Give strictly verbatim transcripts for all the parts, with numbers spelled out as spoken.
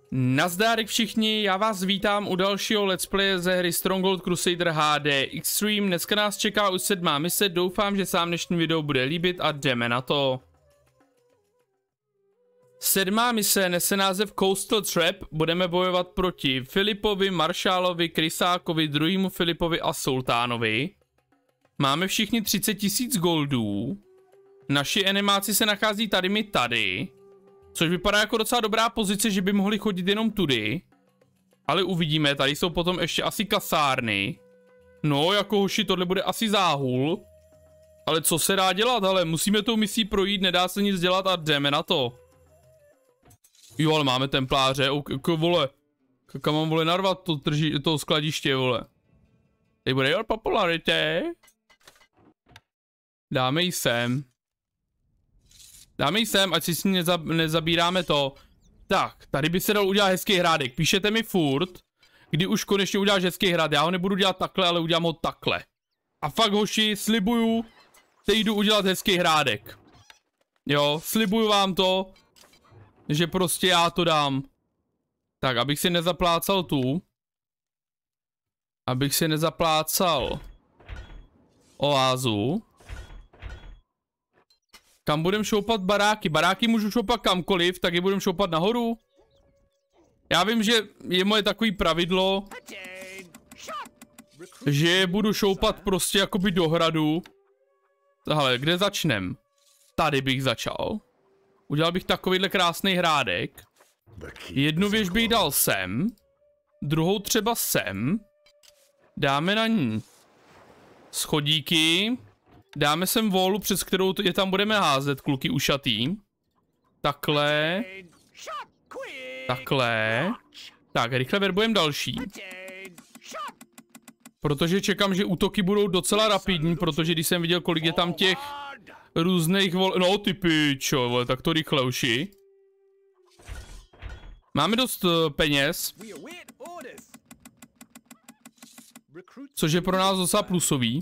Nazdárek všichni, já vás vítám u dalšího let's play ze hry Stronghold Crusader H D Extreme. Dneska nás čeká už sedmá mise, doufám, že se vám dnešní video bude líbit a jdeme na to. Sedmá mise nese název Coastal Trap, budeme bojovat proti Filipovi, Maršálovi, Krysákovi, druhému Filipovi a Sultánovi. Máme všichni třicet tisíc goldů. Naši enemáci se nachází tady mi tady. Což vypadá jako docela dobrá pozice, že by mohli chodit jenom tudy. Ale uvidíme, tady jsou potom ještě asi kasárny. No, jako hoši, tohle bude asi záhul. Ale co se dá dělat, ale musíme tou misí projít, nedá se nic dělat a jdeme na to. Jo, ale máme templáře, ok, vole. Kam mám, vole, narvat to, drží, to skladiště, vole. Tady bude your popularity. Dáme ji sem. Dáme ji sem, ať si s ní nezab nezabíráme to. Tak, tady by se dal udělat hezký hrádek. Píšete mi furt, kdy už konečně uděláš hezký hrad. Já ho nebudu dělat takhle, ale udělám ho takhle. A fakt, hoši, slibuju, teď jdu udělat hezký hrádek. Jo, slibuju vám to, že prostě já to dám. Tak, abych si nezaplácal tu. Abych si nezaplácal oázu. Kam budem šoupat baráky? Baráky můžu šoupat kamkoliv, tak je budem šoupat nahoru. Já vím, že je moje takový pravidlo, že je budu šoupat prostě jakoby do hradu. Tahle, kde začnem? Tady bych začal. Udělal bych takovýhle krásný hrádek. Jednu věž bych dal sem. Druhou třeba sem. Dáme na ní schodíky. Dáme sem volu, přes kterou je tam budeme házet, kluky ušatý. Takhle. Takhle. Tak, rychle verbujeme další. Protože čekám, že útoky budou docela rapidní, protože když jsem viděl, kolik je tam těch různých vol... No, ty pičo, vole, tak to rychle uši. Máme dost uh, peněz. Což je pro nás docela plusový.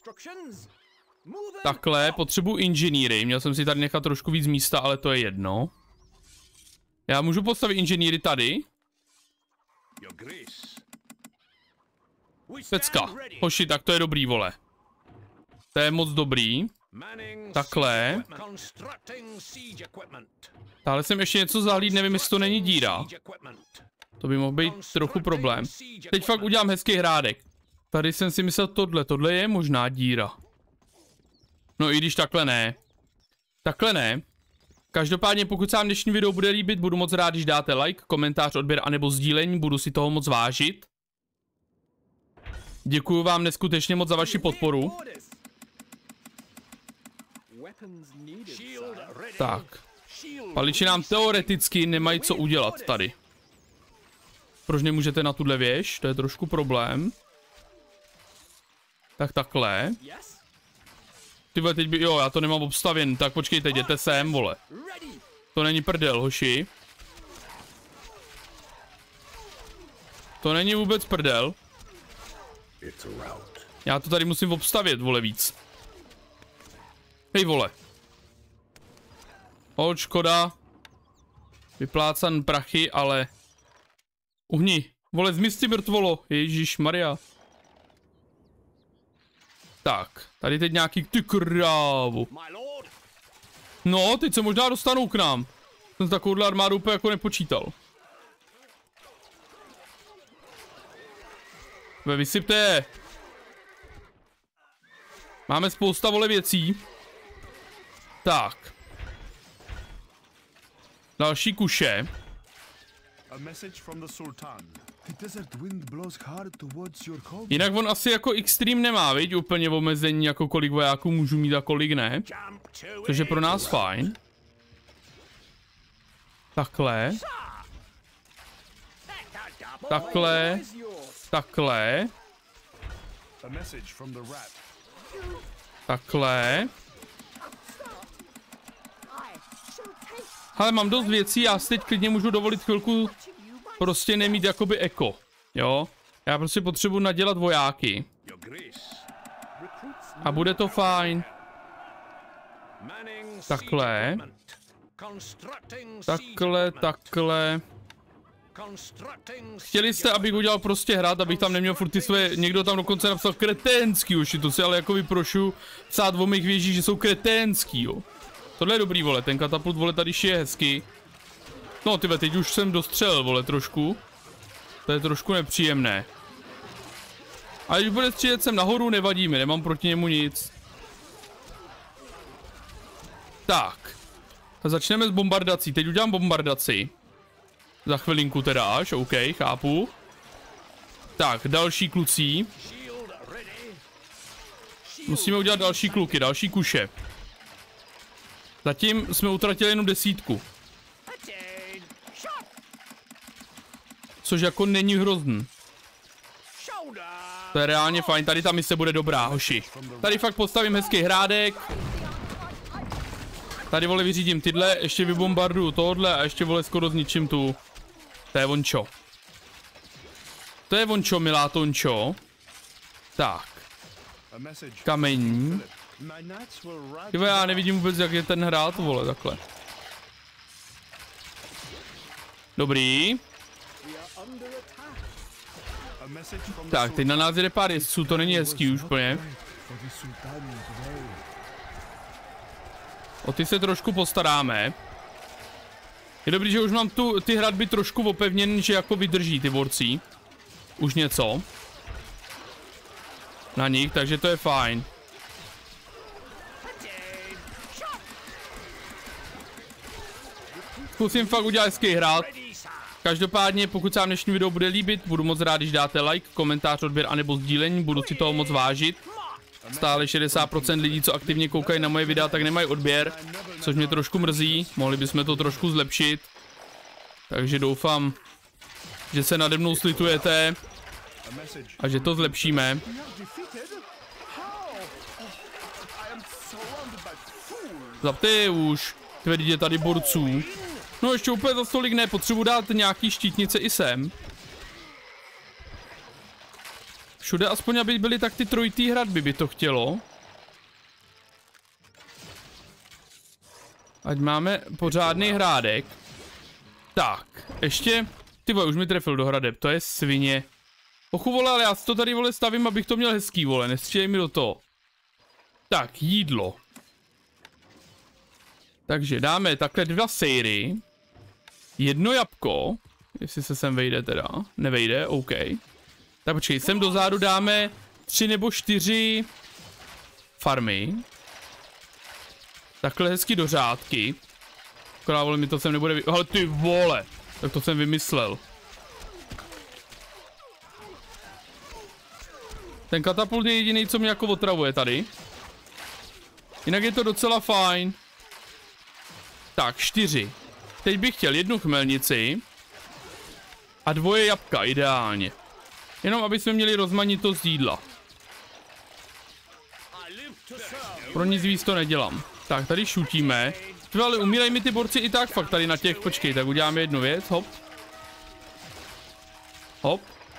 Takhle, potřebuji inženýry. Měl jsem si tady nechat trošku víc místa, ale to je jedno. Já můžu postavit inženýry tady. Pecka. Hoši, tak to je dobrý, vole. To je moc dobrý. Takhle. Tahle jsem ještě něco zahlíd, nevím, jestli to není díra. To by mohl být trochu problém. Teď fakt udělám hezký hrádek. Tady jsem si myslel tohle, tohle je možná díra. No i když takhle ne. Takhle ne. Každopádně pokud se vám dnešní video bude líbit, budu moc rád, když dáte like, komentář, odběr anebo sdílení, budu si toho moc vážit. Děkuju vám neskutečně moc za vaši podporu. Tak. Paliči nám teoreticky nemají co udělat tady. Proč nemůžete na tuhle věž? To je trošku problém. Tak takhle. Ty vole, teď by, jo, já to nemám obstavěn, tak počkejte, jděte sem, vole. To není prdel, hoši. To není vůbec prdel. Já to tady musím obstavět, vole, víc. Hej, vole. Hoď, škoda. Vyplácan prachy, ale... Uhni, vole, zmizti mrtvolo, ježišmarja. Tak, tady teď nějaký, ty krávu. No, teď se možná dostanou k nám. Jsem s takovouhle armádu úplně jako nepočítal. Ve vysypte. Máme spousta, vole, věcí. Tak. Další kuše. Jinak on asi jako Extreme nemá, viď? Úplně omezení, jako kolik vojáků můžu mít a kolik ne. Což je pro nás fajn. Takhle. Takhle. Takhle. Takhle. Ale mám dost věcí, já si teď klidně můžu dovolit chvilku prostě nemít jakoby eko, jo? Já prostě potřebuji nadělat vojáky. A bude to fajn. Takhle. Takhle, takhle. Chtěli jste, abych udělal prostě hrát, abych tam neměl furt ty své, někdo tam dokonce napsal kreténský, už to si ale jako vyprošu psát o mých věží, že jsou kreténský, jo. Tohle je dobrý, vole, ten katapult, vole, tady je hezky. No, tyve, teď už jsem dostřelil, vole, trošku. To je trošku nepříjemné. A když bude střílet sem nahoru, nevadí mi, nemám proti němu nic. Tak. A začneme s bombardací, teď udělám bombardaci. Za chvilinku teda až, OK, chápu. Tak, další kluci. Musíme udělat další kluky, další kuše. Zatím jsme utratili jenom desítku. Což jako není hrozný. To je reálně fajn, tady ta mise bude dobrá, hoši. Tady fakt postavím hezký hrádek. Tady, vole, vyřídím tyhle, ještě vybombarduju tohle a ještě, vole, skoro zničím tu. To je vončo. To je vončo, milá tončo. Tak. Kamení. Tyvo, já nevidím vůbec, jak je ten hrát, vole, takhle. Dobrý. Tak, teď na nás jde pár jezdců, to není hezký už plně. O ty se trošku postaráme. Je dobrý, že už mám tu, ty hradby trošku opevněn, že jako vydrží ty borci. Už něco. Na nich, takže to je fajn. Zkusím fakt udělat hezký hrad. Každopádně, pokud se vám dnešní video bude líbit, budu moc rád, když dáte like, komentář, odběr anebo sdílení, budu si toho moc vážit. Stále šedesát procent lidí, co aktivně koukají na moje videa, tak nemají odběr, což mě trošku mrzí, mohli bychom to trošku zlepšit. Takže doufám, že se nade mnou slitujete a že to zlepšíme. Zapte už, tvrdí je tady borců. No ještě úplně za stolik ne, potřebuji dát nějaký štítnice i sem. Všude aspoň, aby byly tak ty trojitý hradby, by to chtělo. Ať máme pořádný hrádek. Tak, ještě, ty vole, už mi trefil do hradeb, to je svině. Ochu, vole, ale já si to tady, vole, stavím, abych to měl hezký, vole, nestřílej mi do toho. Tak, jídlo. Takže dáme takhle dva sejry. Jedno jabko, jestli se sem vejde teda, nevejde, OK. Tak počkej, sem dozadu dáme tři nebo čtyři farmy. Takhle hezky do řádky. Akorát, vole, mi to sem nebude vy... Ale ty vole, tak to jsem vymyslel. Ten katapult je jediný, co mě jako otravuje tady. Jinak je to docela fajn. Tak, čtyři. Teď bych chtěl jednu chmelnici. A dvoje jabka, ideálně. Jenom aby jsme měli rozmanitost jídla. Pro nic víc to nedělám. Tak, tady šutíme. Ale umírají mi ty borci i tak fakt tady na těch. Počkej, tak uděláme jednu věc, hop. Hop.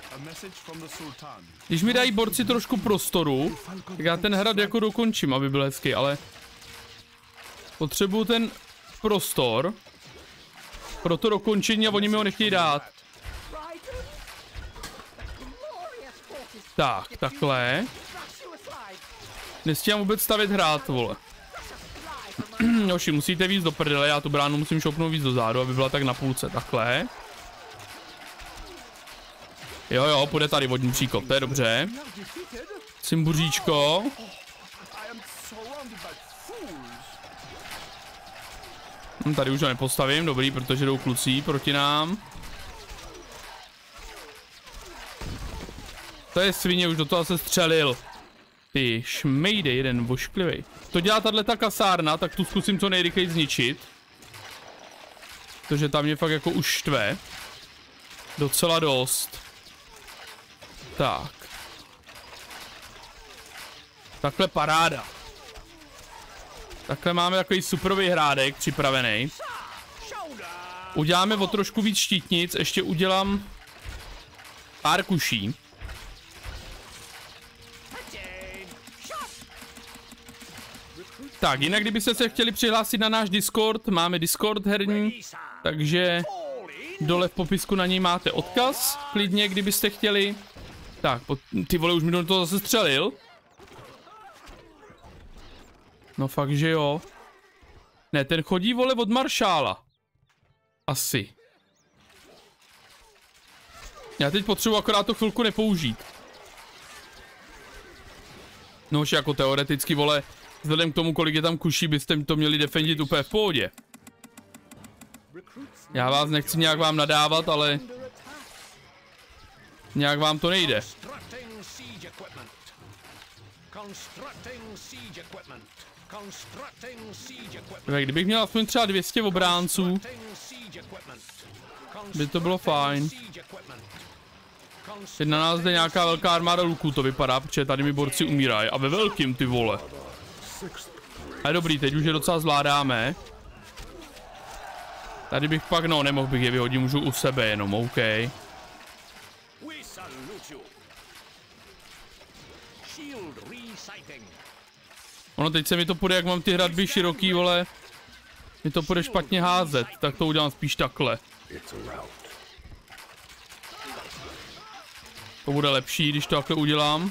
Když mi dají borci trošku prostoru, tak já ten hrad jako dokončím, aby byl hezký, ale... Potřebuju ten prostor pro to dokončení a oni mi ho nechtějí dát. Tak, takhle. Nestíhám vůbec stavět hrad, vole. Joši, musíte víc do prdele, já tu bránu musím šoupnout víc do zádu, aby byla tak na půlce, takhle. Jo, jo, půjde tady vodní příkop, to je dobře. Cimbuříčko. Hm, tady už ho nepostavím, dobrý, protože jdou kluci proti nám. To je svině, už do toho se střelil. Ty šmejde, jeden vošklivej. To dělá tato kasárna, tak tu zkusím co nejrychleji zničit. Protože tam mě fakt jako už štve. Docela dost. Tak. Takhle paráda. Takhle máme takový superový hrádek připravený. Uděláme o trošku víc štítnic, ještě udělám pár kuší. Tak, jinak kdybyste se chtěli přihlásit na náš Discord, máme Discord herní, takže Dole v popisku na něj máte odkaz, klidně, kdybyste chtěli. Tak, ty vole, už mi do toho zase střelil. No fakt, že jo. Ne, ten chodí, vole, od maršála. Asi. Já teď potřebuji akorát to chvilku nepoužít. No už jako teoreticky, vole, vzhledem k tomu, kolik je tam kuší, byste to měli defendit úplně v pohodě. Já vás nechci nějak vám nadávat, ale... Nějak vám to nejde. Tak kdybych měl aspoň třeba dvě stě obránců, by to bylo fajn. Teď na nás jde nějaká velká armáda luků, to vypadá, protože tady mi borci umírají. A ve velkým, ty vole. A je dobrý, teď už je docela zvládáme. Tady bych pak, no nemohl bych je vyhodit, můžu u sebe jenom, OK. Ono teď se mi to půjde, jak mám ty hradby široký, vole. Mi to půjde špatně házet, tak to udělám spíš takhle. To bude lepší, když to takhle udělám.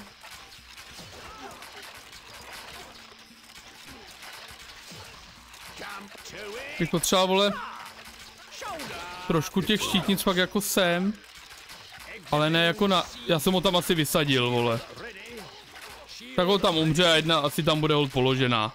Bych potřeboval, vole, trošku těch štítnic fakt jako sem. Ale ne jako na... Já jsem ho tam asi vysadil, vole. Tak ho tam umře a jedna asi tam bude hold položená.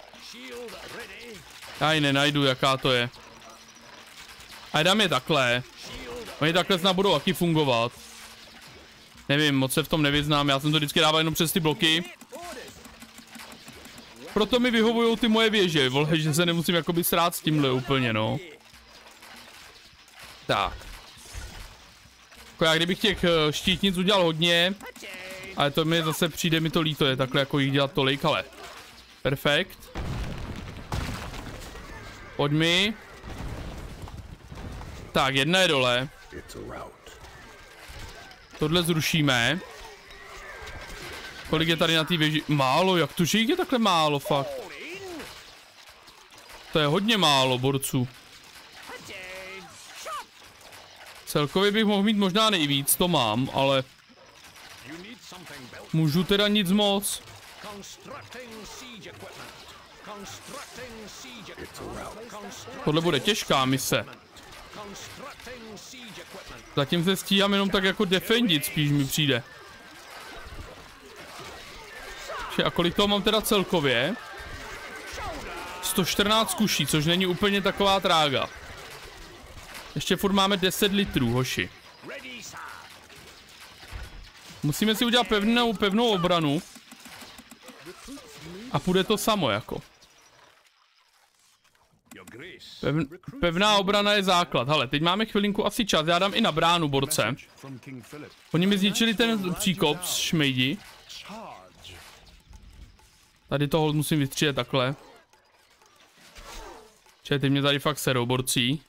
Já ji nenajdu, jaká to je. A dám je takhle. Oni takhle snad budou taky fungovat. Nevím, moc se v tom nevyznám, já jsem to vždycky dával jenom přes ty bloky. Proto mi vyhovují ty moje věže, vole, že se nemusím jakoby srát s tímhle úplně, no. Tak. Jako já kdybych těch štítnic udělal hodně, ale to mi zase přijde mi to líto, je takhle jako jich dělat tolik, ale. Perfekt. Pojď mi. Tak, jedna je dole. Tohle zrušíme. Kolik je tady na té věži? Málo, jak to, že jich je takhle málo, fakt. To je hodně málo borců. Celkově bych mohl mít možná nejvíc, to mám, ale... Můžu teda nic moc. Tohle bude těžká mise. Zatím se stíhám jenom tak jako defendit, spíš mi přijde. A kolik toho mám teda celkově? sto čtrnáct kuší, což není úplně taková trága. Ještě furt máme deset litrů, hoši. Musíme si udělat pevnou, pevnou obranu. A půjde to samo jako. Pev, pevná obrana je základ. Hele, teď máme chvilinku asi čas. Já dám i na bránu borce. Oni mi zničili ten příkop z šmejdi. Tady toho musím vystřílet takhle. Čili ty mě tady fakt serou, borcí.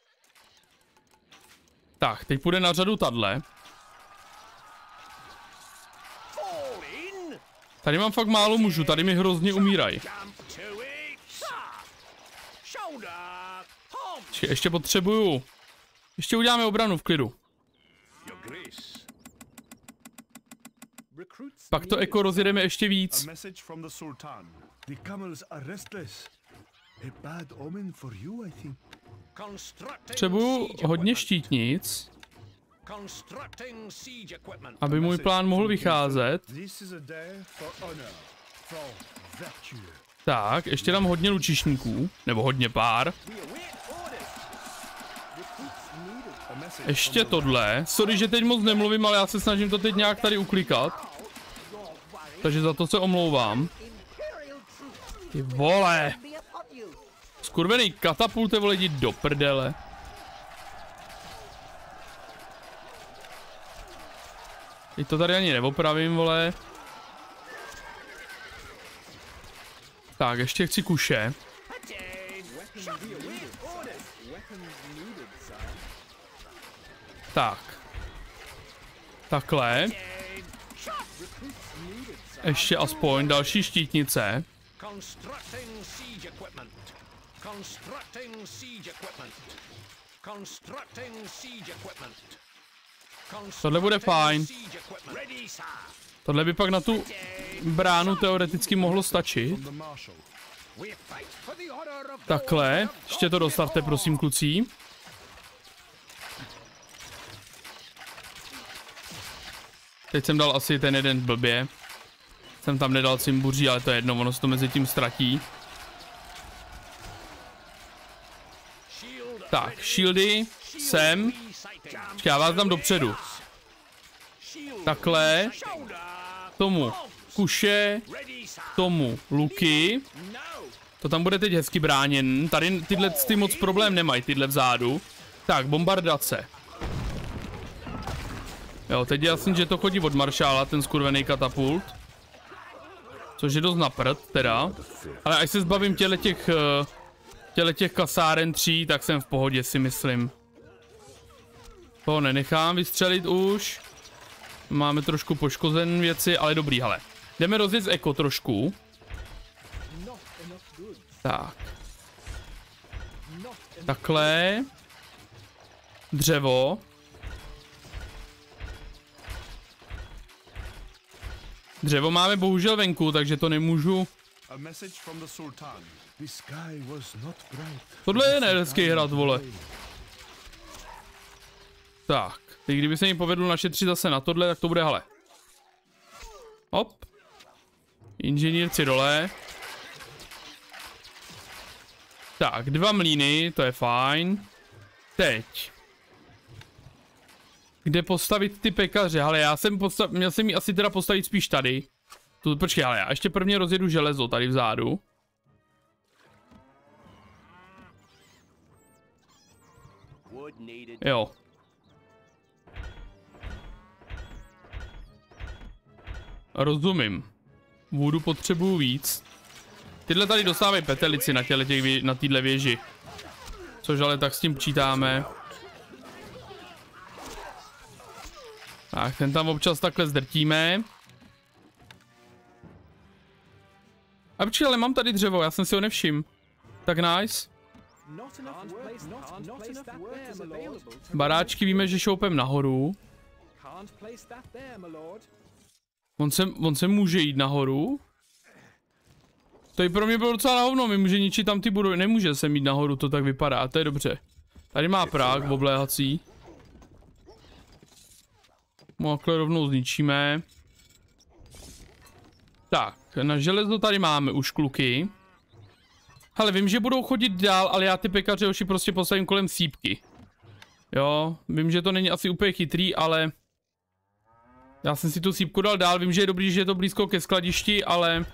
Tak, teď půjde na řadu tadle. Tady mám fakt málo mužů, tady mi hrozně umírají. Čili ještě potřebuju. Ještě uděláme obranu v klidu. Pak to eko rozjedeme ještě víc. Potřebuju hodně štítnic, aby můj plán mohl vycházet. Tak, ještě dám hodně lučišníků, nebo hodně pár. Ještě tohle. Sorry, že teď moc nemluvím, ale já se snažím to teď nějak tady uklikat. Takže za to se omlouvám. Ty vole. Skurvený katapulte, vole, jdi do prdele. Teď to tady ani neopravím, vole. Tak, ještě chci kuše. Tak. Takhle. Ještě aspoň další štítnice. Tohle bude fajn. Tohle by pak na tu bránu teoreticky mohlo stačit. Takhle. Ještě to dostavte, prosím, kluci. Teď jsem dal asi ten jeden blbě. Jsem tam nedal cimbuří, ale to je jedno, ono se to mezi tím ztratí. Tak, shieldy, sem. Já vás dám dopředu. Takhle. Tomu kuše. Tomu luky. To tam bude teď hezky bráněn. Tady tyhle ty moc problém nemají, tyhle vzadu. Tak, bombardace. Jo, teď je jasný, že to chodí od maršála, ten skurvený katapult. Což je dost na prd, teda. Ale až se zbavím těle těch, těle těch kasáren tří, tak jsem v pohodě, si myslím. To nenechám vystřelit už. Máme trošku poškozen věci, ale dobrý, hele. Jdeme rozjet z eko trošku. Tak. Takhle. Dřevo. Dřevo máme bohužel venku, takže to nemůžu. Tohle je nehezký hrad, vole. Tak, teď kdyby se mi povedlo našetřit zase na tohle, tak to bude, hele. Hop. Inženýrci dole. Tak, dva mlýny, to je fajn. Teď. Kde postavit ty pekaře? Ale já jsem postav... měl jsem ji asi teda postavit spíš tady. Tu, počkej, ale já ještě prvně rozjedu železo tady vzadu. Jo. Rozumím. Vůdu potřebuju víc. Tyhle tady dostávají petelici na těle těch vě... na téhle věži. Což ale tak s tím počítáme. Tak, ten tam občas takhle zdrtíme. A počkej, ale mám tady dřevo, já jsem si ho nevšiml. Tak nice. Baráčky víme, že šoupem nahoru. On se, on se může jít nahoru? To i pro mě bylo docela na hovno, my může ničit tam ty budovy, nemůže se mít nahoru, to tak vypadá, to je dobře. Tady má prák obléhací. Takhle rovnou zničíme. Tak, na železo tady máme už kluky. Ale vím, že budou chodit dál, ale já ty pekaře oši prostě postavím kolem sípky. Jo, vím, že to není asi úplně chytrý, ale... Já jsem si tu sípku dal dál, vím, že je dobrý, že je to blízko ke skladišti, ale...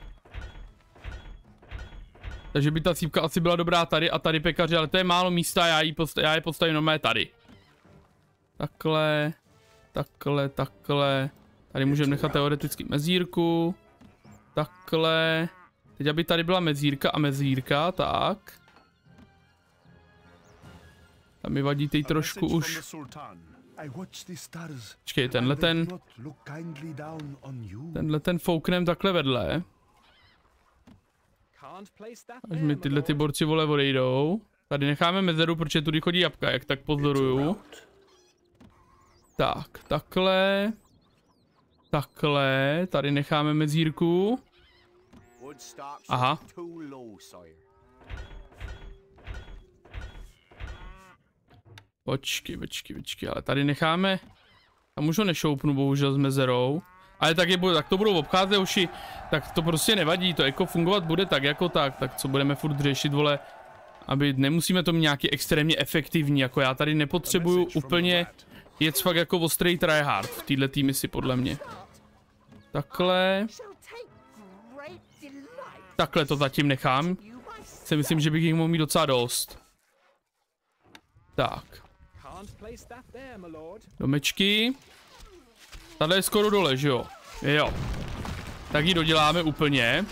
Takže by ta sípka asi byla dobrá tady a tady pekaři, ale to je málo místa, já, ji posta já je postavím normálně tady. Takhle... Takhle, takhle. Tady můžeme nechat teoreticky mezírku. Takhle. Teď aby tady byla mezírka a mezírka, tak. Tam mi vadí teď trošku už. Počkej, tenhle ten. Tenhle ten fouknem takhle vedle. Až mi tyhle ty borci vole odejdou. Tady necháme mezeru, protože tudy chodí jabka, jak tak pozoruju. Tak, takhle. Takhle, tady necháme mezírku. Aha. Počkej, počkej, počkej, ale tady necháme. Tam už ho nešoupnu, bohužel s mezerou. Ale tak, je, tak to budou obcházet uši. Tak to prostě nevadí, to jako fungovat bude tak jako tak. Tak co budeme furt řešit, vole. Aby nemusíme to mít nějaký extrémně efektivní, jako já tady nepotřebuju úplně jet fakt jako ostrý tryhard v této misi podle mě. Takhle. Takhle to zatím nechám. Si myslím, že bych jich mohl mít docela dost. Tak. Domečky. Tady je skoro dole, že jo? Jo. Tak ji doděláme úplně.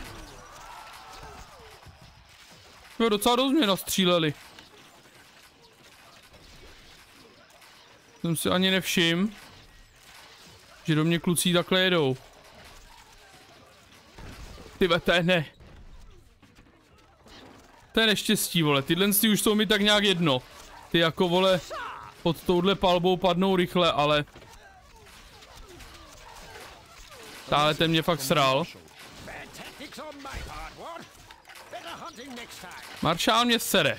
Jo, docela dost mě nastříleli. Jsem si ani nevšiml, že do mě kluci takhle jedou. Tyve, to je ne. To je neštěstí, vole. Tyhle už jsou mi tak nějak jedno. ty jako vole pod touhle palbou padnou rychle, ale... Táhle ten mě fakt sral. Maršál mě sere.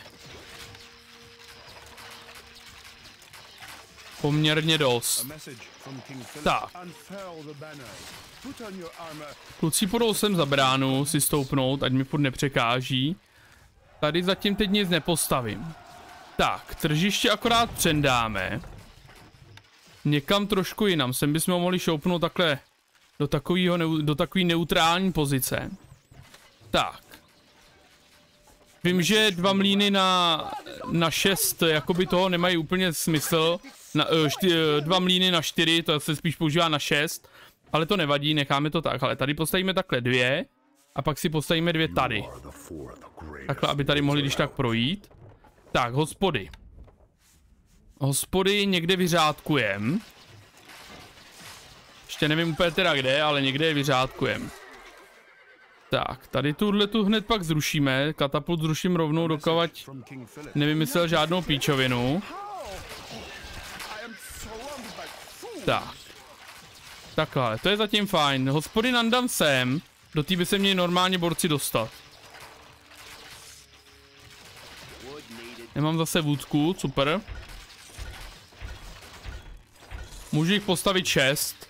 Poměrně dost. Tak. Kluci půjdou sem za bránu si stoupnout, ať mi furt nepřekáží. Tady zatím teď nic nepostavím. Tak, tržiště akorát přendáme. Někam trošku jinam. Sem bychom mohli šoupnout takhle do takového, do takové neutrální pozice. Tak. Vím, že dva mlýny na, na šest, jakoby toho nemají úplně smysl. Na, šty, dva mlýny na čtyři, to se spíš používá na šest. Ale to nevadí, necháme to tak. Ale tady postavíme takhle dvě. A pak si postavíme dvě tady. Takhle, aby tady mohli když tak projít. Tak, hospody. Hospody někde vyřádkujem. Ještě nevím úplně teda kde, ale někde je vyřádkujem. Tak, tady tuhle tu hned pak zrušíme. Katapult zruším rovnou, dokavať nevymyslel žádnou píčovinu. Tak. Takhle, to je zatím fajn. Hospody nandám sem. Do té by se měli normálně borci dostat. Nemám zase vůdku, super. Můžu jich postavit šest.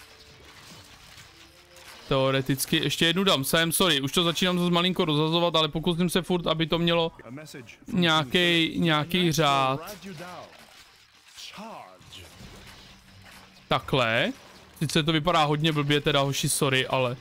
Teoreticky, ještě jednu dám sem, sorry, už to začínám zase malinko rozhazovat, ale pokusím se furt, aby to mělo nějaký, nějaký řád. Takhle. Sice to vypadá hodně blbě teda, hoši, sorry, ale...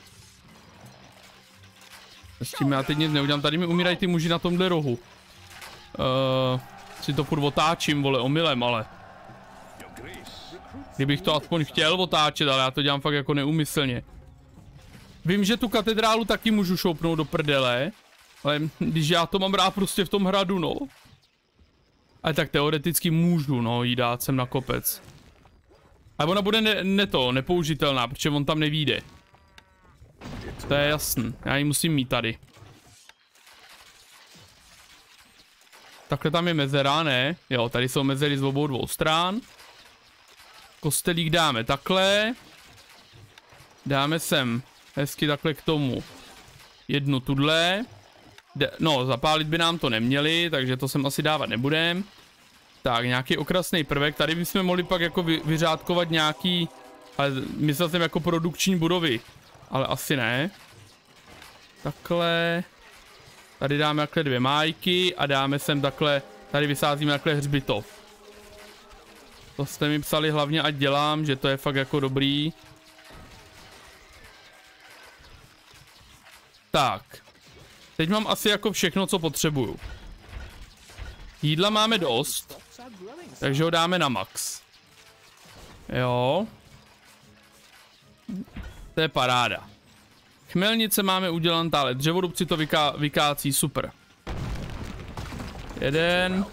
S tím já teď nic neudělám, tady mi umírají ty muži na tomhle rohu. Uh, si to furt otáčím, vole, omylem, ale... Kdybych to aspoň chtěl otáčet, ale já to dělám fakt jako neúmyslně. Vím, že tu katedrálu taky můžu šoupnout do prdele, ale když já to mám rád prostě v tom hradu, no. Ale tak teoreticky můžu, no, jí dát sem na kopec. Ale ona bude ne, ne to, nepoužitelná, protože on tam nevíde. To je jasný, já ji musím mít tady. Takhle tam je mezera, ne? Jo, tady jsou mezery z obou dvou stran. Kostelík dáme takhle. Dáme sem hezky takhle k tomu jednu tudle. De no, zapálit by nám to neměli, takže to sem asi dávat nebudem. Tak, nějaký okrasný prvek. Tady bychom mohli pak jako vy vyřádkovat nějaký, ale myslel jsem jako produkční budovy. Ale asi ne. Takhle. Tady dáme takhle dvě májky a dáme sem takhle, tady vysázíme takhle hřbitov. To jste mi psali hlavně, ať dělám, že to je fakt jako dobrý. Tak. Teď mám asi jako všechno, co potřebuju. Jídla máme dost, takže ho dáme na max. Jo. To je paráda. Chmelnice máme udělan tále, dřevorubci to vyká, vykácí, super. Jeden.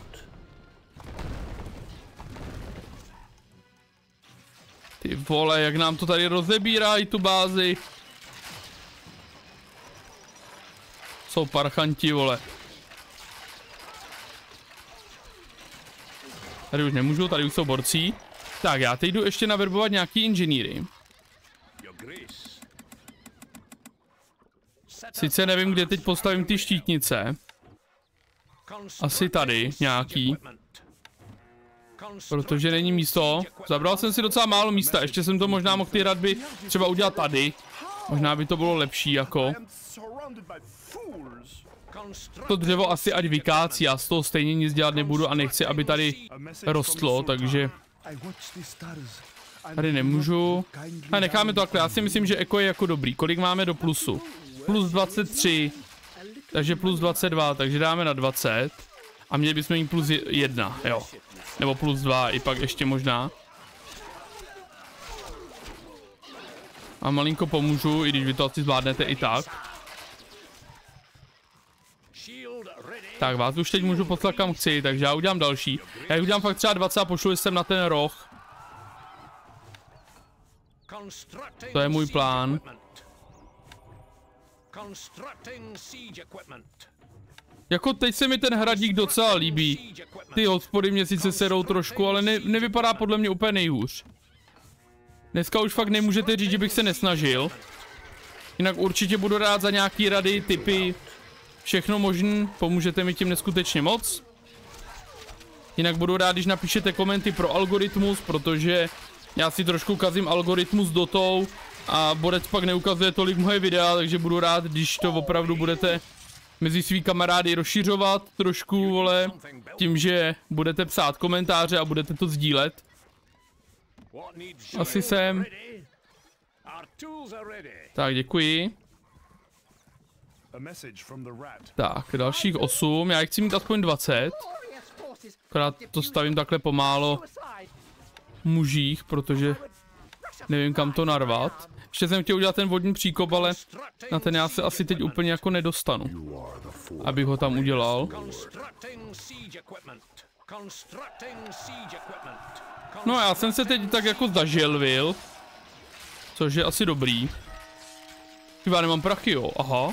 Ty vole, jak nám to tady rozebírají tu bázi. Jsou parchanti, vole. Tady už nemůžu, tady už jsou borcí. Tak, já teď jdu ještě naverbovat nějaký inženýry. Sice nevím, kde teď postavím ty štítnice. Asi tady, nějaký. Protože není místo. Zabral jsem si docela málo místa, ještě jsem to možná mohl ty radby třeba udělat tady. Možná by to bylo lepší jako. To dřevo asi ať vykácí, já z toho stejně nic dělat nebudu a nechci, aby tady rostlo, takže... Tady nemůžu. A necháme to takhle, já si myslím, že eko je jako dobrý. Kolik máme do plusu? Plus dvacet tři. Takže plus dvacet dva, takže dáme na dvacet. A měli bychom mít plus jedna, jo. Nebo plus dva, i pak ještě možná. A malinko pomůžu, i když vy to asi zvládnete i tak. Tak vás už teď můžu poslat kam chci, takže já udělám další. Já udělám fakt třeba dvacet a pošlu jsem na ten roh. To je můj plán. Jako teď se mi ten hradík docela líbí. Ty hospody mě sice serou trošku, ale ne, nevypadá podle mě úplně nejhůř. Dneska už fakt nemůžete říct, že bych se nesnažil. Jinak určitě budu rád za nějaký rady, tipy, všechno možný, pomůžete mi tím neskutečně moc. Jinak budu rád, když napíšete komenty pro algoritmus, protože já si trošku kazím algoritmus dotou a Borec pak neukazuje tolik moje videa, takže budu rád, když to opravdu budete mezi svý kamarády rozšiřovat trošku, vole, tím, že budete psát komentáře a budete to sdílet. Asi jsem. Tak, děkuji. Tak, dalších osm, já jich chci mít aspoň dvacet. Akorát to stavím takhle pomálo mužích, protože nevím, kam to narvat. Ještě jsem chtěl udělat ten vodní příkop, ale na ten já se asi teď úplně jako nedostanu, abych ho tam udělal. No já jsem se teď tak jako zaželvil, což je asi dobrý. Chyba nemám prachy, jo, aha.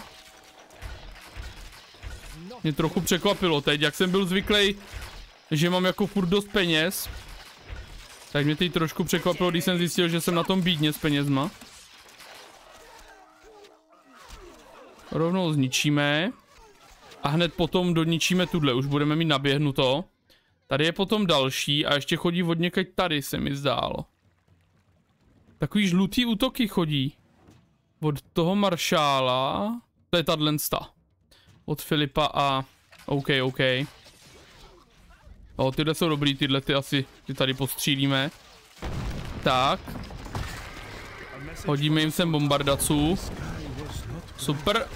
Mě trochu překvapilo teď, jak jsem byl zvyklý, že mám jako furt dost peněz. Tak mě teď trošku překvapilo, když jsem zjistil, že jsem na tom bídně s penězma. Rovnou zničíme. A hned potom doničíme tuhle, už budeme mít naběhnuto. Tady je potom další a ještě chodí od někaď tady, se mi zdálo. Takový žlutý útoky chodí. Od toho maršála. To je tato. Od Filipa a... OK, OK. O, tyhle jsou dobrý, tyhle ty asi ty tady postřílíme. Tak. Hodíme jim sem bombardaců. Super.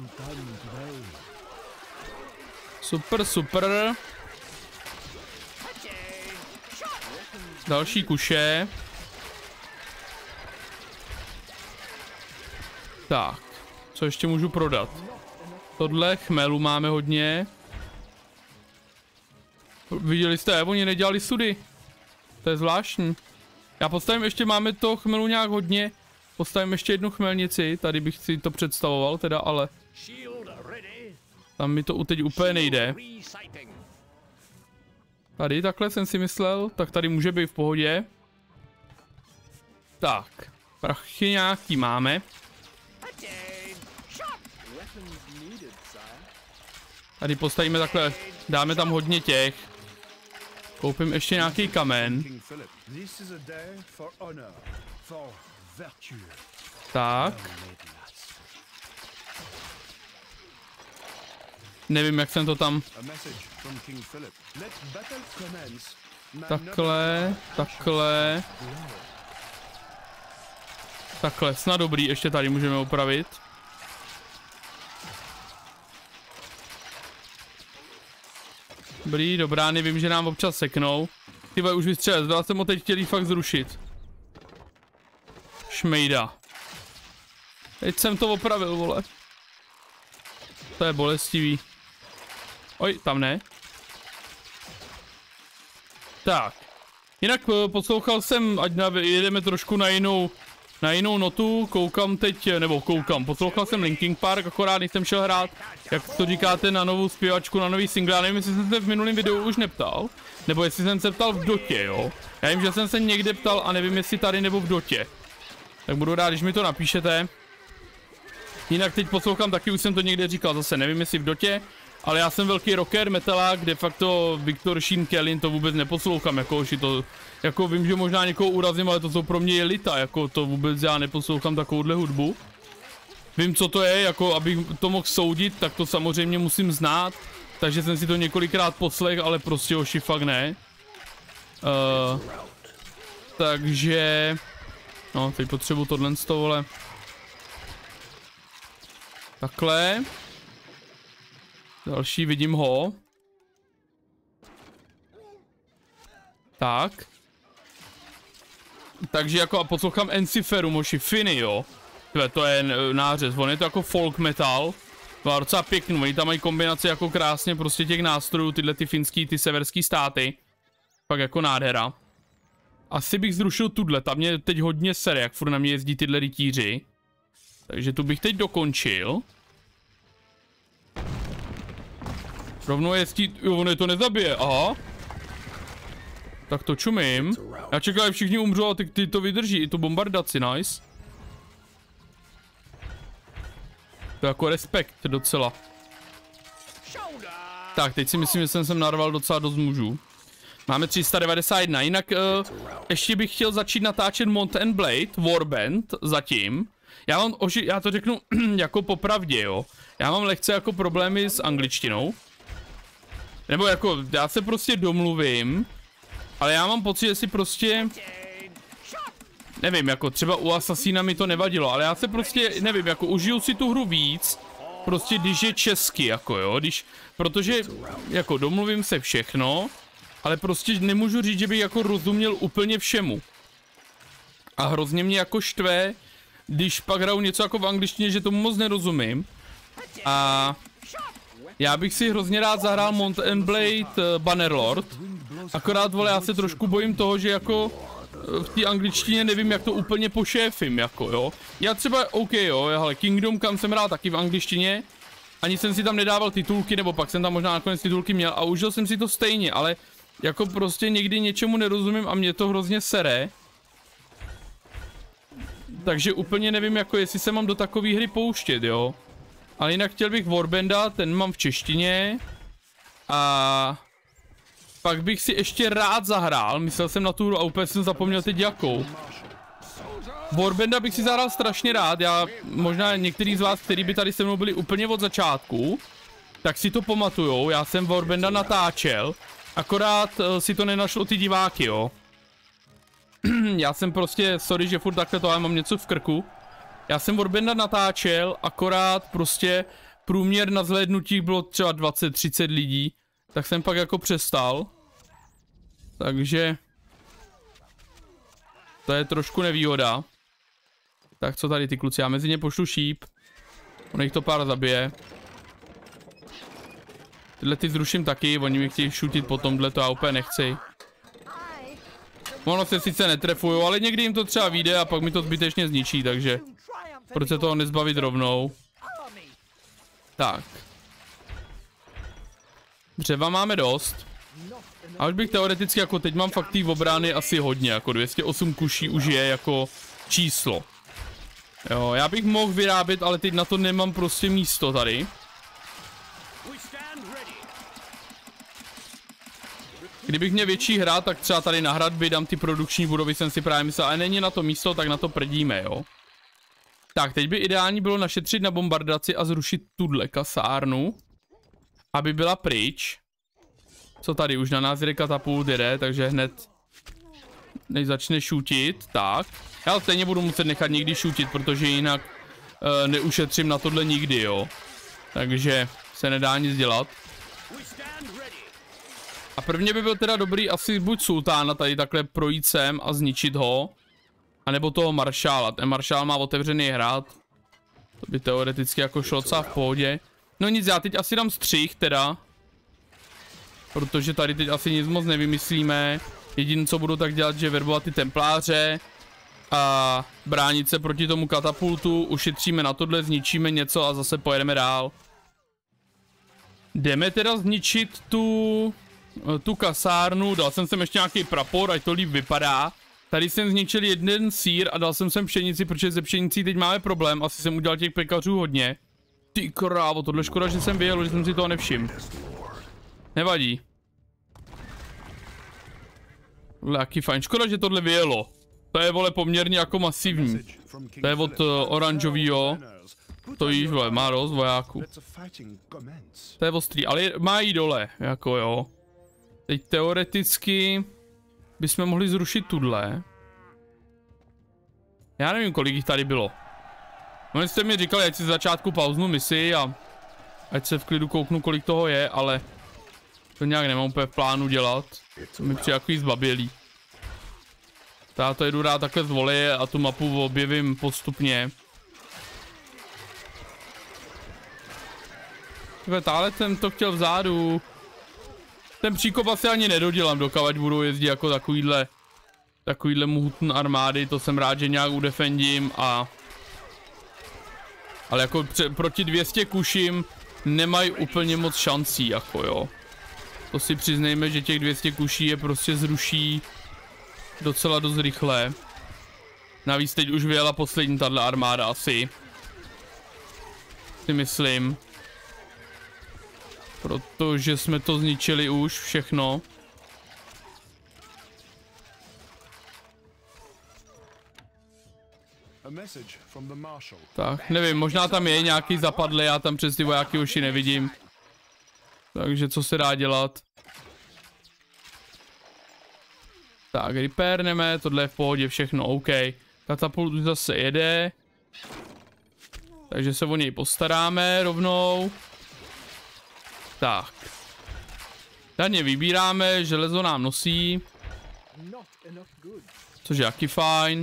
Super, super. Další kuše. Tak. Co ještě můžu prodat? Tohle chmelu máme hodně. Viděli jste, oni nedělali sudy. To je zvláštní. Já postavím ještě, máme to chmelu nějak hodně. Postavím ještě jednu chmelnici, tady bych si to představoval teda, ale tam mi to teď úplně nejde. Tady takhle jsem si myslel, tak tady může být v pohodě. Tak, prachy nějaký máme. Tady postavíme takhle, dáme tam hodně těch. Koupím ještě nějaký kamen. Tak. Nevím, jak jsem to tam... Takhle, takhle. Takhle, snad dobrý, ještě tady můžeme upravit. Dobrý, dobrá, nevím, že nám občas seknou. Tyhle už vystřelil, zdala jsem ho teď chtěli fakt zrušit. Šmejda. Teď jsem to opravil, vole. To je bolestivý. Oj, tam ne. Tak. Jinak poslouchal jsem, ať jedeme trošku na jinou, na jinou notu, koukám teď, nebo koukám, poslouchal jsem Linkin Park, akorát když jsem šel hrát, jak to říkáte, na novou zpěvačku, na nový single, já nevím, jestli jsem se v minulém videu už neptal, nebo jestli jsem se ptal v Dotě, jo. Já vím, že jsem se někde ptal a nevím, jestli tady nebo v Dotě. Tak budu rád, když mi to napíšete. Jinak teď poslouchám, taky už jsem to někde říkal, zase nevím, jestli v Dotě, ale já jsem velký rocker, metalák, de facto Viktor Sheen Kellin to vůbec neposlouchám, jako to, jako vím, že možná někoho urazím, ale to jsou pro mě jelita, jako to vůbec já neposlouchám takovouhle hudbu. Vím, co to je, jako abych to mohl soudit, tak to samozřejmě musím znát, takže jsem si to několikrát poslech, ale prostě oši fakt ne. Uh, takže, no, teď potřebuji tohle z toho, vole. Takhle. Další, vidím ho. Tak. Takže jako a poslouchám Enciferu, moši Finy, jo. Tve, to je nářez, on je to jako folk metal. To je docela pěkný, oni tam mají kombinaci jako krásně prostě těch nástrojů, tyhle ty finský, ty severský státy. Pak jako nádhera. Asi bych zrušil tuhle, tam mě teď hodně sere, jak furt na mě jezdí tyhle rytíři. Takže tu bych teď dokončil. Rovnou jezdí, jo, on je to nezabije, aha. Tak to čumím. Já čekal, že všichni umřou a ty, ty to vydrží, i tu bombardaci, nice. To je jako respekt docela. Tak, teď si myslím, že jsem sem narval docela dost mužů. Máme tři sta devadesát jedna, jinak uh, ještě bych chtěl začít natáčet Mount and Blade, Warband, zatím. Já, mám oži já to řeknu jako popravdě, jo. Já mám lehce jako problémy s angličtinou. Nebo jako, já se prostě domluvím, ale já mám pocit, že si prostě... Nevím, jako třeba u Assassina mi to nevadilo, ale já se prostě, nevím, jako užiju si tu hru víc, prostě když je česky, jako jo, když, protože jako domluvím se všechno, ale prostě nemůžu říct, že bych jako rozuměl úplně všemu. A hrozně mě jako štve, když pak hraju něco jako v angličtině, že tomu moc nerozumím. A já bych si hrozně rád zahrál Mount and Blade uh, Bannerlord, akorát vole, já se trošku bojím toho, že jako v té angličtině nevím, jak to úplně pošéfím, jako jo. Já třeba, OK jo, ale Kingdom Come jsem hrál taky v angličtině, ani jsem si tam nedával titulky, nebo pak jsem tam možná nakonec titulky měl a užil jsem si to stejně, ale jako prostě někdy něčemu nerozumím a mě to hrozně sere. Takže úplně nevím, jako jestli se mám do takové hry pouštět, jo. Ale jinak chtěl bych Warbanda, ten mám v češtině. A pak bych si ještě rád zahrál, myslel jsem na tu hru a úplně jsem zapomněl teď jakou. Warbanda bych si zahrál strašně rád, já možná některý z vás, kteří by tady se mnou byli úplně od začátku, tak si to pamatujou, já jsem Warbanda natáčel, akorát uh, si to nenašlo ty diváky, jo. Já jsem prostě, sorry, že furt takhle to, ale mám něco v krku. Já jsem Warbanda natáčel, akorát prostě průměr na zhlédnutích bylo třeba dvacet třicet lidí, tak jsem pak jako přestal. Takže to je trošku nevýhoda. Tak co tady ty kluci, já mezi ně pošlu šíp. On jich to pár zabije. Tyhle ty zruším taky, oni mi chtějí šutit po tomhle, to já úplně nechci. Ono se sice netrefujou, ale někdy jim to třeba vyjde a pak mi to zbytečně zničí, takže proč se toho nezbavit rovnou. Tak. Dřeva máme dost. A už bych teoreticky, jako teď mám fakt té obrany asi hodně, jako dvě stě osm kuší už je jako číslo. Jo, já bych mohl vyrábět, ale teď na to nemám prostě místo tady. Kdybych měl větší hra, tak třeba tady na hradby dám ty produkční budovy, jsem si právě myslel, ale není na to místo, tak na to prdíme, jo. Tak, teď by ideální bylo našetřit na bombardaci a zrušit tuhle kasárnu, aby byla pryč. Co tady, už na nás jde katapult, jede, takže hned než začne šutit, tak. Já stejně budu muset nechat někdy šutit, protože jinak uh, neušetřím na tohle nikdy, jo. Takže se nedá nic dělat. A prvně by byl teda dobrý asi buď sultána tady takhle projít sem a zničit ho, anebo toho maršála. Ten maršál má otevřený hrad. To by teoreticky jako šlo docela v pohodě. No nic, já teď asi dám střih teda. Protože tady teď asi nic moc nevymyslíme. Jediné, co budu tak dělat, že verbovat ty templáře a bránit se proti tomu katapultu, ušetříme na tohle, zničíme něco a zase pojedeme dál. Jdeme teda zničit tu, tu kasárnu, dal jsem sem ještě nějaký prapor, ať to líp vypadá. Tady jsem zničil jeden sýr a dal jsem sem pšenici, protože ze pšenicí teď máme problém, asi jsem udělal těch pekařů hodně. Ty krávo, tohle škoda, že jsem vyjel, že jsem si toho nevšiml. Nevadí. Tohle jaký fajn, škoda, že tohle vyjelo. To je, vole, poměrně jako masivní. To je od uh, oranžovýho. To již, vole, má dost vojáků. To je ostrý, ale má jí dole, jako jo. Teď teoreticky bychom mohli zrušit tuhle. Já nevím, kolik jich tady bylo. No, jste mi říkali, ať si z začátku pauznu misi a ať se v klidu kouknu, kolik toho je, ale to nějak nemám úplně v plánu dělat. To mi přijde jako zbabělý. Já to jedu rád takhle z voleje a tu mapu objevím postupně. Táhle jsem to chtěl vzadu. Ten příkop asi ani nedodělám, dokavať budou jezdit jako takovýhle takovýhle mohutné armády, to jsem rád, že nějak udefendím a ale jako pře proti dvě stě kuším nemají úplně moc šancí, jako jo. To si přiznejme, že těch dvě stě kuší je prostě zruší docela dost rychle. Navíc teď už vyjela poslední tato armáda asi. Si myslím. Protože jsme to zničili už všechno. Tak, nevím, možná tam je nějaký zapadlý, já tam přes ty vojáky už i nevidím. Takže co se dá dělat? Tak, repairneme, tohle je v pohodě, všechno OK. Katapult už zase jede. Takže se o něj postaráme rovnou. Tak. Daně vybíráme, železo nám nosí. Což je jaký fajn.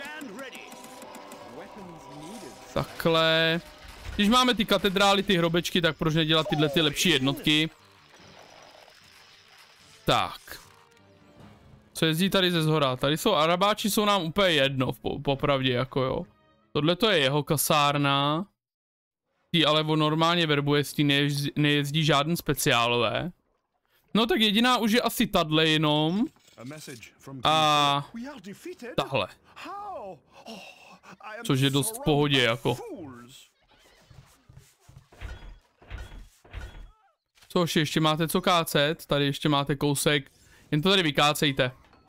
Takhle. Když máme ty katedrály, ty hrobečky, tak proč nedělat tyhle ty lepší jednotky? Tak. Co jezdí tady ze zhora? Tady jsou Arabáči, jsou nám úplně jedno, po, popravdě, jako jo. Tohle to je jeho kasárna. Tý ale on normálně verbuje, s tí nejezdí, nejezdí žádný speciálové. No tak jediná už je asi tadle jenom. A tahle. Což je dost v pohodě, jako. Což ještě máte co kácet, tady ještě máte kousek. Jen to tady vykácejte.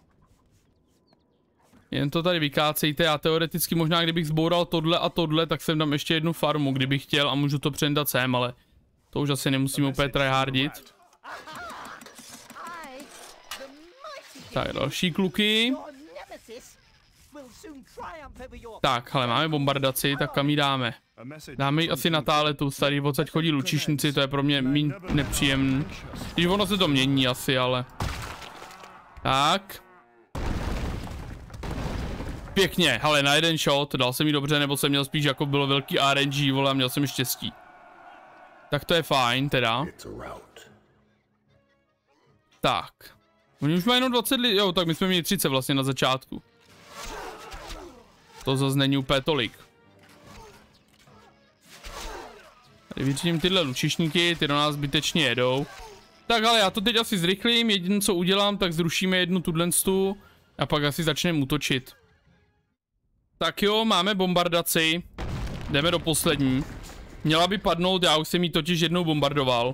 Jen to tady vykácejte, já teoreticky možná kdybych zboural tohle a tohle, tak jsem dám ještě jednu farmu, kdybych chtěl a můžu to přendat sem, ale to už asi nemusím úplně tryhardit. Tak, další kluky. Tak, ale máme bombardaci, tak kam ji dáme? Dáme ji asi na táletu, starý, odsaď chodí lučišníci, to je pro mě míň nepříjemný. Když ono se to mění asi, ale... Tak. Pěkně, ale na jeden shot, dal jsem jí dobře, nebo jsem měl spíš jako bylo velký R N G, vole, a měl jsem štěstí. Tak to je fajn, teda. Tak. Oni už mají jenom dvacet lidí, jo, tak my jsme měli třicet vlastně na začátku. To zase není úplně tolik. Tady vyřídím tyhle lučišníky, ty do nás zbytečně jedou. Tak ale já to teď asi zrychlím, jediné co udělám, tak zrušíme jednu tudlenstu a pak asi začneme útočit. Tak jo, máme bombardaci. Jdeme do poslední. Měla by padnout, já už jsem ji totiž jednou bombardoval.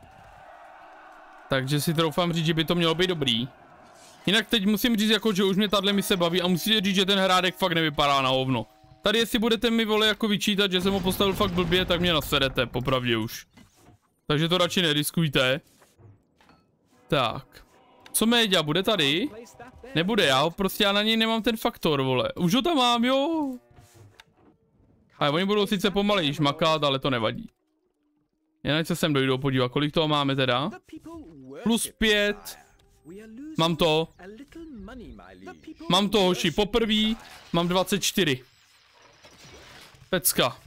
Takže si troufám říct, že by to mělo být dobrý. Jinak teď musím říct, jako, že už mě tahle mise baví a musíte říct, že ten hrádek fakt nevypadá na hovno. Tady jestli budete mi vole jako vyčítat, že jsem ho postavil fakt blbě, tak mě naserete, popravdě už. Takže to radši neriskujte. Tak. Co média, bude tady? Nebude, já ho prostě, já na něj nemám ten faktor, vole. Už ho tam mám, jo. A oni budou sice pomalejš makat, ale to nevadí. Jen se sem dojdou podívat, kolik toho máme teda? Plus pět. Mám to. Mám to, hoši, poprvý. Mám dvacet čtyři. Pecka.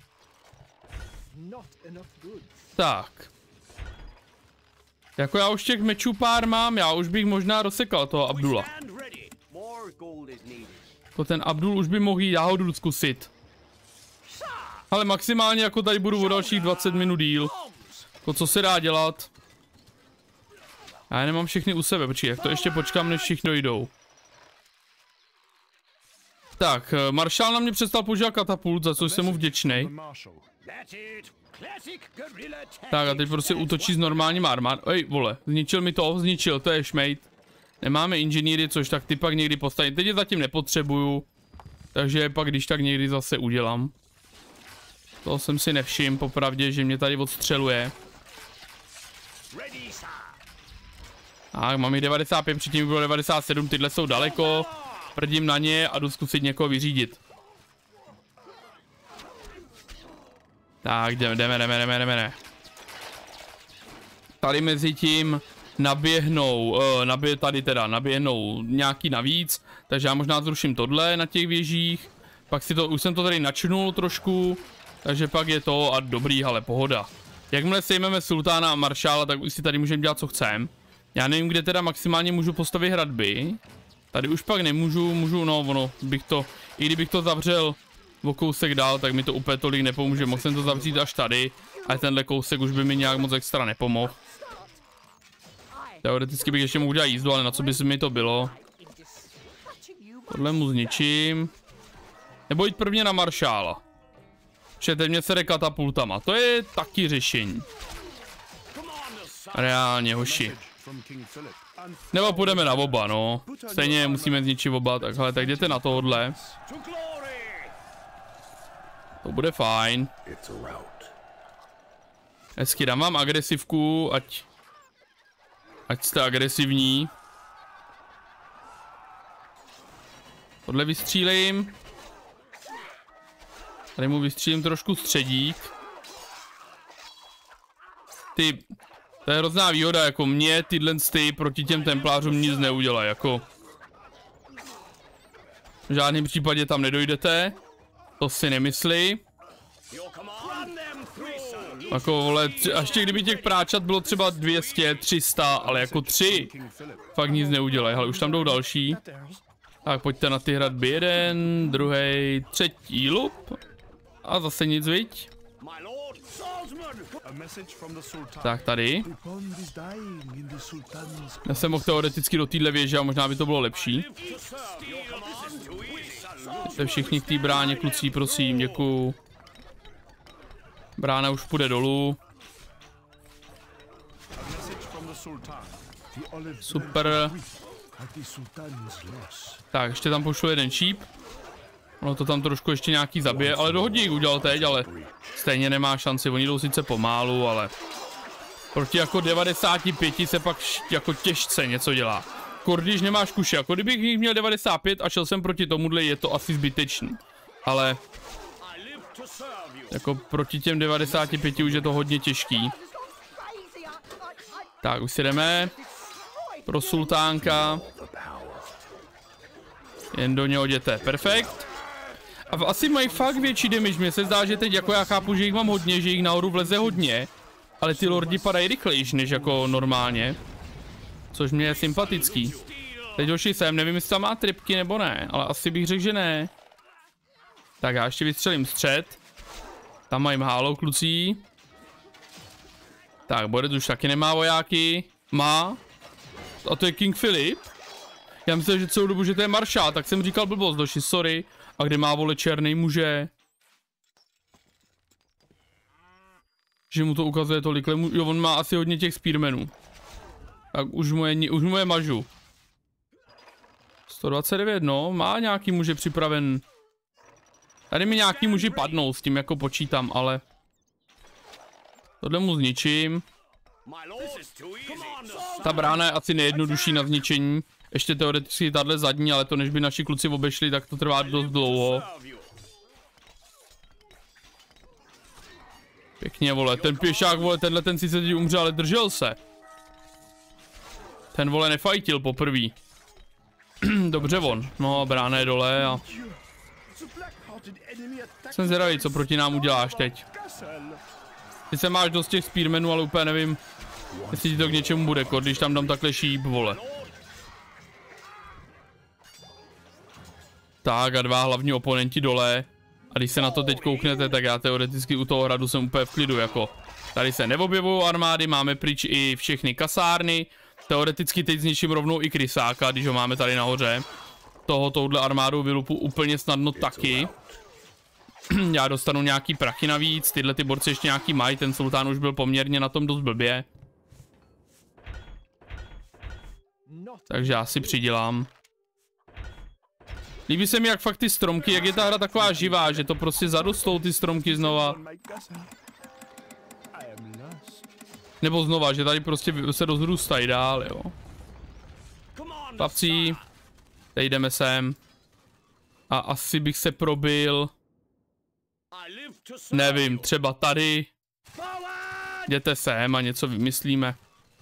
Tak. Jako já už těch mečů pár mám, já už bych možná rozsekal toho Abdula. To ten Abdul už by mohl jít, já ho jdu zkusit. Ale maximálně jako tady budu o dalších dvacet minut díl. To co se dá dělat. Já nemám všechny u sebe, počkej, jak to ještě počkám, než všichni dojdou. Tak, maršál na mě přestal používat katapult, za což jsem mu vděčnej. Tak a teď prostě útočí s normálním armád. Ej, vole, zničil mi to, zničil, to je šmejt. Nemáme inženýry, což tak ty pak někdy postavím. Teď je zatím nepotřebuju. Takže pak když tak někdy zase udělám. To jsem si nevšiml, popravdě, že mě tady odstřeluje. Tak, mám jich devadesát pět, předtím bylo devadesát sedm, tyhle jsou daleko. Prdím na ně a jdu zkusit někoho vyřídit. Tak, jdeme, jdeme, jdeme, jdeme, jdeme. Tady mezi tím naběhnou, uh, nabě, tady teda naběhnou nějaký navíc, takže já možná zruším tohle na těch věžích. Pak si to, už jsem to tady načnul trošku, takže pak je to a dobrý, ale pohoda. Jakmile sejmeme sultána a maršála, tak už si tady můžeme dělat co chcem. Já nevím, kde teda maximálně můžu postavit hradby. Tady už pak nemůžu, můžu, no ono, bych to, i kdybych to zavřel o kousek dál, tak mi to úplně tolik nepomůže. Mohl jsem to zavřít až tady, A tenhle kousek už by mi nějak moc extra nepomohl. Teoreticky bych ještě mohl udělat jízdu, ale na co by se mi to bylo? Tohle mu zničím. Nebo jít prvně na maršála. Protože teď mě sere katapultama. To je taky řešení. Reálně, hoši. Nebo půjdeme na oba, no. Stejně musíme zničit oba, takhle, tak jděte na tohodle. To bude fajn. Hezky, dám vám agresivku, ať... Ať jste agresivní. Tohle vystřílím. Tady mu vystřílím trošku středík. Ty... To je hrozná výhoda, jako mě tyhle ty proti těm templářům nic neudělají, jako... V žádném případě tam nedojdete. To si nemyslí. Jako vole, a ještě kdyby těch práčat bylo třeba dvě stě, tři sta, ale jako tři. Fakt nic neudělají, ale už tam jdou další. Tak pojďte na ty hradby, jeden, druhý, třetí lup. A zase nic, viď? Tak tady. Já jsem mohl teoreticky do téhle věže a možná by to bylo lepší. Jste všichni k té bráně, kluci, prosím, děkuju. Brána už půjde dolů. Super. Tak, ještě tam pošlu jeden šíp. Ono to tam trošku ještě nějaký zabije, ale dohodně jich udělal teď, ale stejně nemá šanci. Oni jdou sice pomálu, ale proti jako devadesáti pěti se pak jako těžce něco dělá. Když nemáš kuše, jako kdybych jich měl devadesát pět a šel jsem proti tomuhle, je to asi zbytečný. Ale jako proti těm devadesáti pěti už je to hodně těžký. Tak, už si jdeme. Pro sultánka. Jen do něho jděte, perfekt. A asi mají fakt větší damage, mně se zdá, že teď jako já chápu, že jich mám hodně, že jich nahoru vleze hodně. Ale ty lordi padají rychlejš než jako normálně. Což mě je sympatický. Teď hoši sem, nevím, jestli tam má tripky nebo ne, ale asi bych řekl, že ne. Tak já ještě vystřelím střed. Tam mají hálo, klucí. Tak, Borec už taky nemá vojáky. Má. A to je King Philip. Já myslím, že celou dobu, že to je maršál, tak jsem říkal blbost, doši, sorry. A kde má vole černý muže? Že mu to ukazuje tolik, jo, on má asi hodně těch spearmenů. Tak už mu je, už mu je mažu. sto dvacet devět, no, má nějaký muže připraven. Tady mi nějaký muži padnou, s tím jako počítám, ale... Tohle mu zničím. Ta brána je asi nejjednodušší na zničení. Ještě teoreticky tahle zadní, ale to než by naši kluci obešli, tak to trvá dost dlouho. Pěkně, vole, ten pěšák, vole, tenhle ten sice teď umře, ale držel se. Ten, vole, nefajtil poprvý. Dobře on, no, brána je dole a... Jsem zvědavý, co proti nám uděláš teď. Ty se máš dost těch spearmenů, ale úplně nevím, jestli ti to k něčemu bude, když tam dám takhle šíp, vole. Tak a dva hlavní oponenti dole. A když se na to teď kouknete, tak já teoreticky u toho hradu jsem úplně v klidu, jako. Tady se neobjevují armády, máme pryč i všechny kasárny. Teoreticky teď zničím rovnou i krysáka, když ho máme tady nahoře. Toho touhle armádou vylupu úplně snadno taky. Já dostanu nějaký prachy navíc, tyhle ty borci ještě nějaký mají, ten sultán už byl poměrně na tom dost blbě. Takže já si přidělám. Líbí se mi jak fakt ty stromky, jak je ta hra taková živá, že to prostě zarostou ty stromky znova. Nebo znova, že tady prostě se rozrůstají dál, jo. Chlapci, teď jdeme sem. A asi bych se probil. Nevím, třeba tady. Jděte sem a něco vymyslíme.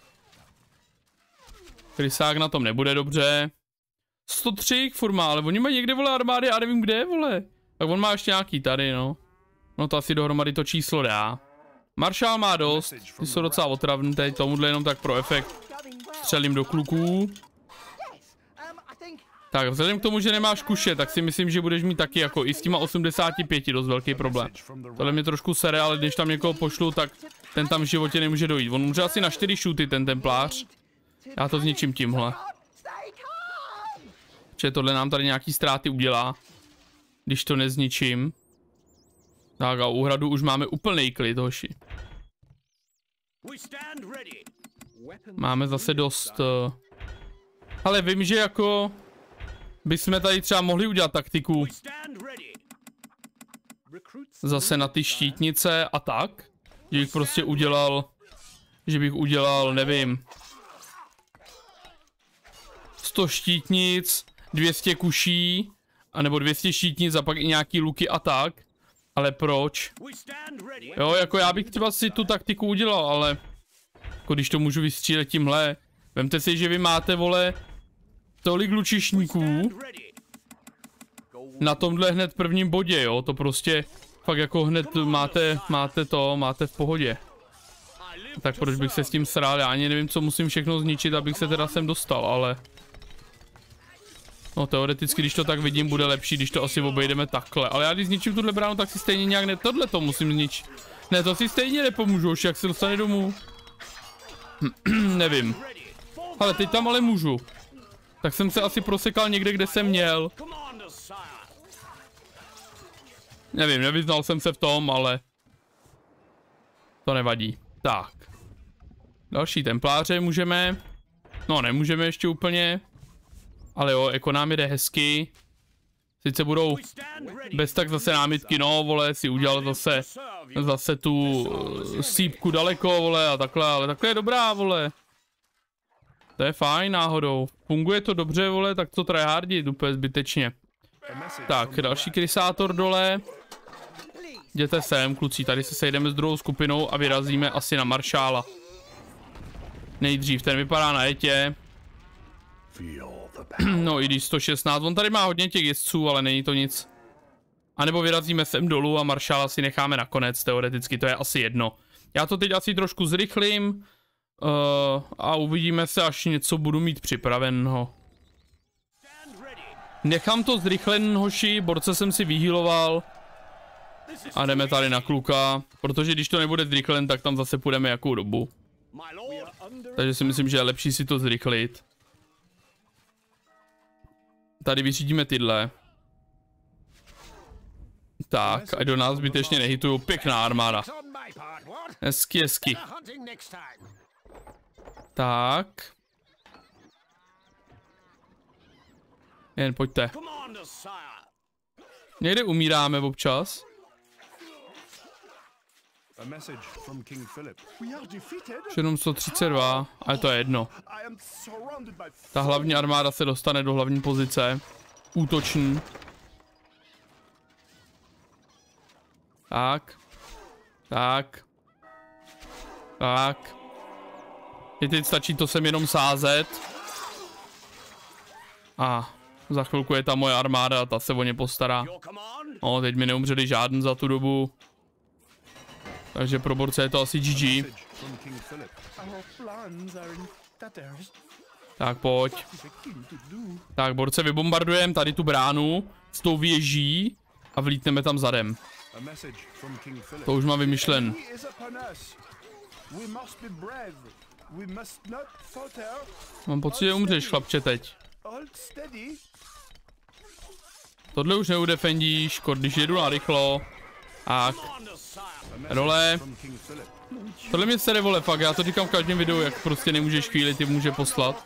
Krysák na tom nebude dobře. sto tři furt má, ale oni mají někde, vole, armády a nevím kde, vole. Tak on má ještě nějaký tady, no. No to asi dohromady to číslo dá. Maršál má dost, ty jsou docela otravný teď, tomuhle jenom tak pro efekt. Střelím do kluků. Tak, vzhledem k tomu, že nemáš kuše, tak si myslím, že budeš mít taky jako i s těma osmdesáti pěti dost velký problém. Tohle mě trošku sere, ale když tam někoho pošlu, tak ten tam v životě nemůže dojít. On může asi na čtyři šuty, ten templář. Já to zničím tímhle. Že tohle nám tady nějaký ztráty udělá, když to nezničím. Tak a u hradu už máme úplný klid, hoši. Máme zase dost... Uh... Ale vím, že jako... bychom tady třeba mohli udělat taktiku. Zase na ty štítnice a tak. Že bych prostě udělal... Že bych udělal, nevím... sto štítnic, dvě stě kuší, anebo dvě stě štítnic a pak i nějaký luky a tak. Ale proč? Jo, jako já bych třeba si tu taktiku udělal, ale... Jako když to můžu vystřílet tímhle. Vemte si, že vy máte, vole, tolik lučišníků na tomhle hned prvním bodě, jo, to prostě fakt jako hned máte, máte to, máte v pohodě. Tak proč bych se s tím srál, já ani nevím, co musím všechno zničit, abych se teda sem dostal, ale... No teoreticky, když to tak vidím, bude lepší, když to asi obejdeme takhle, ale já když zničím tuhle bránu, tak si stejně nějak ne, tohle to musím zničit. Ne, to si stejně nepomůžu, už jak se dostane domů. Nevím. Ale teď tam ale můžu. Tak jsem se asi prosekal někde, kde jsem měl. Nevím, nevyznal jsem se v tom, ale... To nevadí. Tak. Další templáře můžeme. No, nemůžeme ještě úplně. Ale jo, jako nám jde hezky. Sice budou bez tak zase námitky, no, vole, si udělal zase, zase tu uh, sípku daleko, vole, a takhle, ale takhle je dobrá, vole. To je fajn náhodou. Funguje to dobře, vole, tak to tryhardit úplně zbytečně. Tak, další krysátor dole. Jděte sem, kluci, tady se sejdeme s druhou skupinou a vyrazíme asi na maršála. Nejdřív, ten vypadá na jetě. No i když sto šestnáct, on tady má hodně těch jezdců, ale není to nic. A nebo vyrazíme sem dolů a maršála si necháme nakonec, teoreticky to je asi jedno. Já to teď asi trošku zrychlím uh, a uvidíme se, až něco budu mít připraveného. Nechám to zrychlen, hoši, borce jsem si vyhýloval. A jdeme tady na kluka, protože když to nebude zrychlen, tak tam zase půjdeme jakou dobu. Takže si myslím, že je lepší si to zrychlit. Tady vyřídíme tyhle. Tak, a do nás zbytečně nehitují. Pěkná armáda. Hezky, hezky. Tak. Jen pojďte. Někde umíráme občas. sedm set třicet dva, ale to je jedno. Ta hlavní armáda se dostane do hlavní pozice. Útoční. Tak. Tak. Tak. I teď stačí to sem jenom sázet. A za chvilku je ta moje armáda a ta se o ně postará. No, teď mi neumřeli žádný za tu dobu. Takže pro borce je to asi G G. Tak pojď. Tak borce vybombardujeme tady tu bránu s tou věží a vlítneme tam zadem. To už mám vymyšlen. Mám pocit, že umřeš, chlapče, teď. Tohle už neudefendíš, kor, když jedu na rychlo. Tak. Dole. Tohle mě sere, vole, fakt, já to říkám v každém videu, jak prostě nemůžeš chvíli, ty může poslat.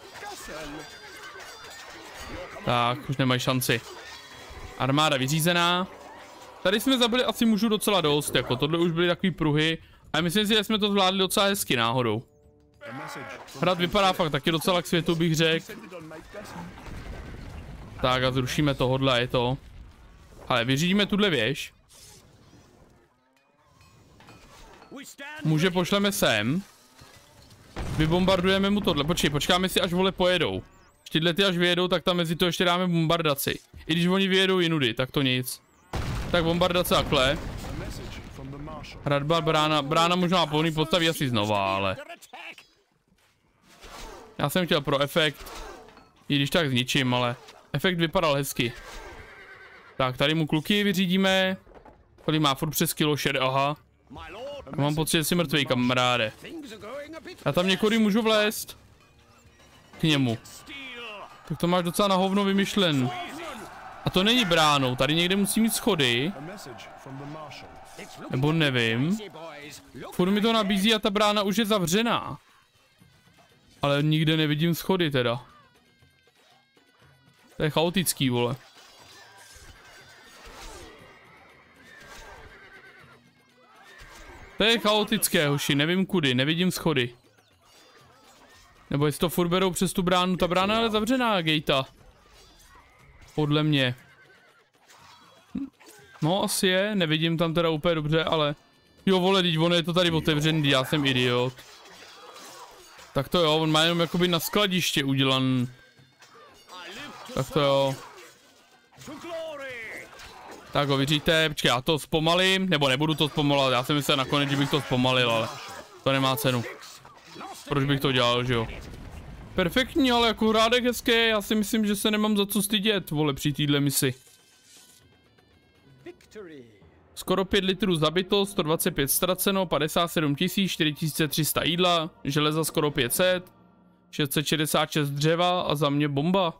Tak, už nemají šanci. Armáda vyřízená. Tady jsme zabili asi mužů docela dost, jako tohle už byly takový pruhy. A myslím si, že jsme to zvládli docela hezky náhodou. Hrad vypadá fakt taky docela k světu, bych řekl. Tak a zrušíme tohodle, je to. Ale vyřídíme tuhle věž. Muže pošleme sem. Vybombardujeme mu tohle. Počkej, počkáme si, až vole pojedou. Tyhle ty až vyjedou, tak tam mezi to ještě dáme bombardaci. I když oni vyjedou jinudy, tak to nic. Tak bombardace takhle. Hradba, brána, brána možná plný postaví asi znova, ale... Já jsem chtěl pro efekt. I když tak zničím, ale... Efekt vypadal hezky. Tak, tady mu kluky vyřídíme. Tady má furt přes kilo šed, aha. Já mám pocit, že jsi mrtvej, kamaráde. Já tam několik můžu vlézt. K němu. Tak to máš docela na hovno vymyšlen. A to není bránou, tady někde musí mít schody. Nebo nevím. Furt mi to nabízí a ta brána už je zavřená. Ale nikde nevidím schody teda. To je chaotický, vole. To je chaotické, hoši, nevím kudy, nevidím schody. Nebo jestli to furt berou přes tu bránu, ta brána je zavřená, gejta. Podle mě. No asi je, nevidím tam teda úplně dobře, ale... Jo vole, teď ono je to tady otevřený, já jsem idiot. Tak to jo, on má jenom jakoby na skladiště udělan. Tak to jo. Tak ho vyříte, počkej, já to zpomalím, nebo nebudu to zpomalat, já jsem myslel nakonec, že bych to zpomalil, ale to nemá cenu. Proč bych to dělal, že jo? Perfektní, ale jako hrádek hezké, já si myslím, že se nemám za co stydět, vole, při téhle misi. Skoro pět litrů zabito, sto dvacet pět ztraceno, padesát sedm tisíc, čtyři tisíce tři sta jídla, železa skoro pět set, šest set šedesát šest dřeva a za mě bomba.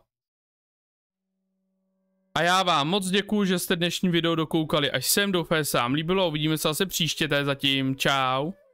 A já vám moc děkuju, že jste dnešní video dokoukali až sem, doufám, že se vám líbilo, uvidíme se zase příště, to je zatím, čau.